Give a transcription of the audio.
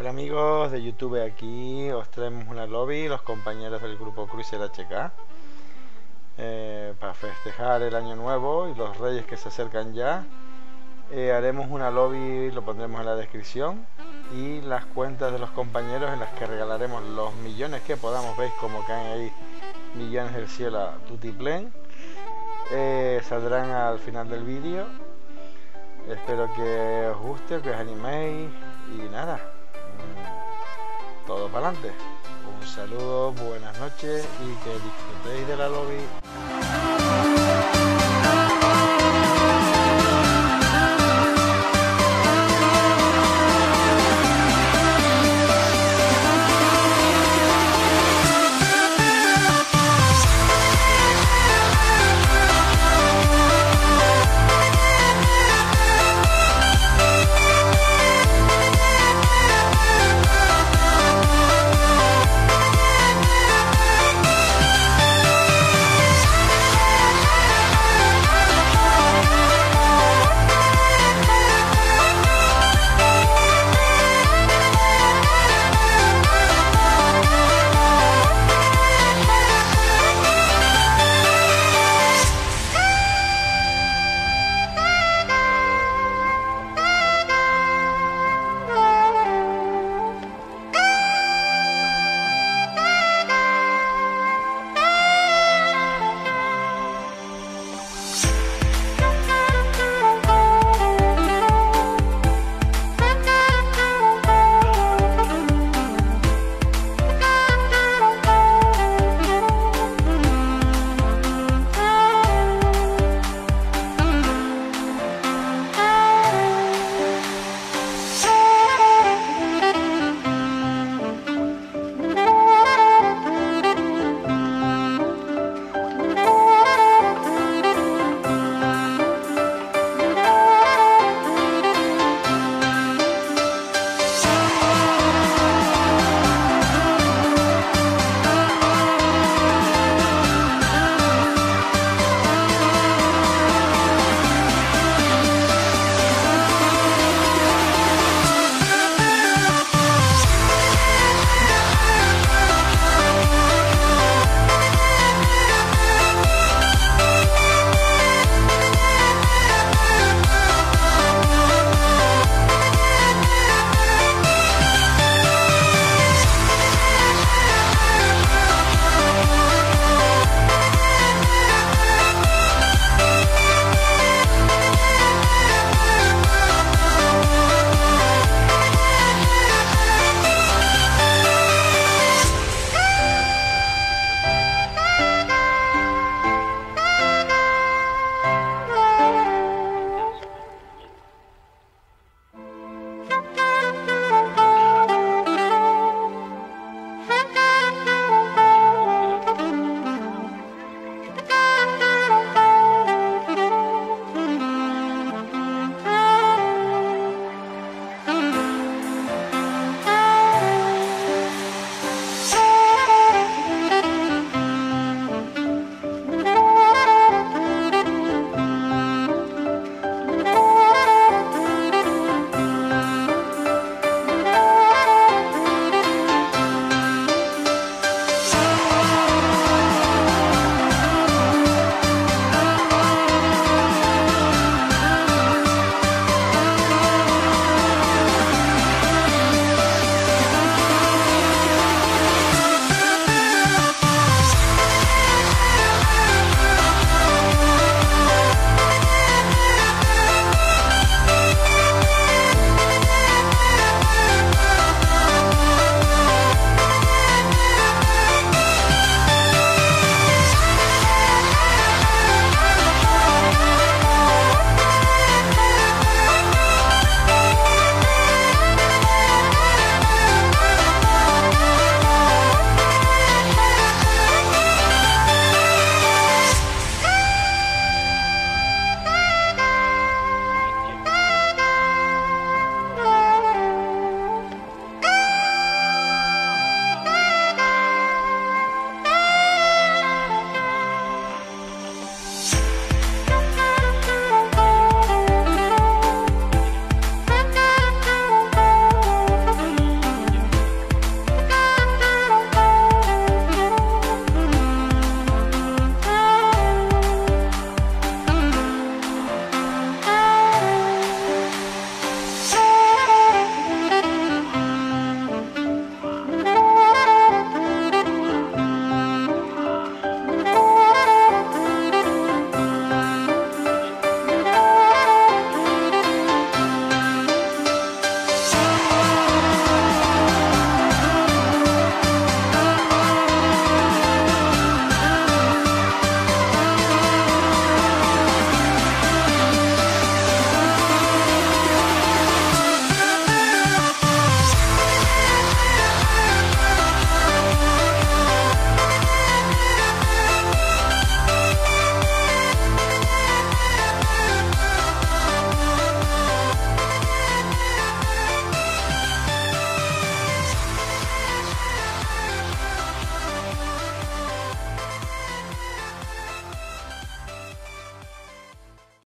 Hola amigos de YouTube, aquí os traemos una lobby, los compañeros del grupo Cruiser HK, para festejar el año nuevo y los reyes que se acercan ya. Haremos una lobby, lo pondremos en la descripción, y las cuentas de los compañeros en las que regalaremos los millones que podamos. Veis como caen ahí millones del cielo a tutiplén. Saldrán al final del vídeo. Espero que os guste, que os animéis y nada, todo para adelante. Un saludo, buenas noches y que disfrutéis de la lobby.